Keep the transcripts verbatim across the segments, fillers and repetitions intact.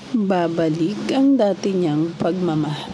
babalik ang dati niyang pagmamahal.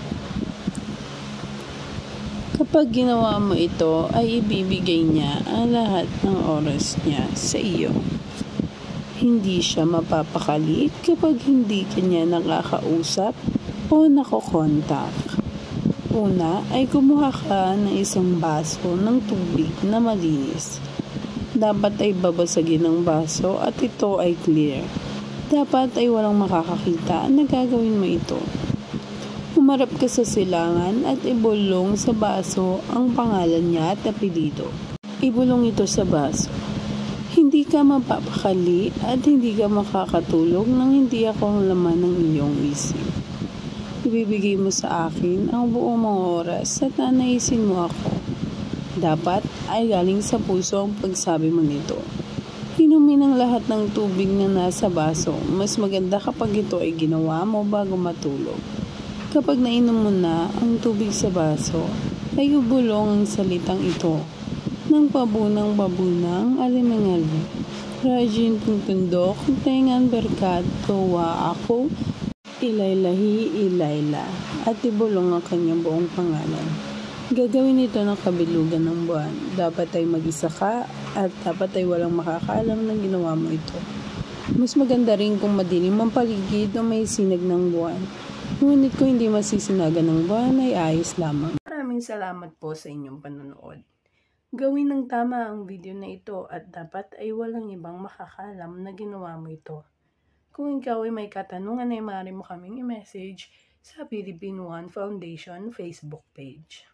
Kapag ginawa mo ito, ay ibibigay niya ang lahat ng oras niya sa iyo. Hindi siya mapapakali kapag hindi ka niya nakakausap o nakokontak. Una ay kumuha ka ng isang baso ng tubig na malinis. Dapat ay babasagin ang baso at ito ay clear. Dapat ay walang makakakita na gagawin mo ito. Humarap ka sa silangan at ibulong sa baso ang pangalan niya at apelyido. Ibulong ito sa baso. Hindi ka mapapakali at hindi ka makakatulog nang hindi ako ang laman ng iyong isip. Ibibigay mo sa akin ang buong mga oras at nanaisin mo ako. Dapat ay galing sa puso ang pagsabi mo nito. Inumin ang lahat ng tubig na nasa baso. Mas maganda kapag ito ay ginawa mo bago matulog. Kapag nainom mo na ang tubig sa baso, ay ubulong ang salitang ito. Nang pabunang-pabunang alimangali. Rajin pungtundok, tengan berkat, tuwa ako, ilaylahi ilayla. At ibulong ang kanyang buong pangalan. Gagawin ito ng kabilugan ng buwan. Dapat ay mag-isa ka at dapat ay walang makakaalam na ginawa mo ito. Mas maganda rin kung madilim ang paligid o may sinag ng buwan. Ngunit kung hindi masisinagan ng buwan ay ayos lamang. Maraming salamat po sa inyong panonood. Gawin ng tama ang video na ito at dapat ay walang ibang makakaalam na ginawa mo ito. Kung ikaw ay may katanungan ay maaari mo kaming i-message sa Philippine One Foundation Facebook page.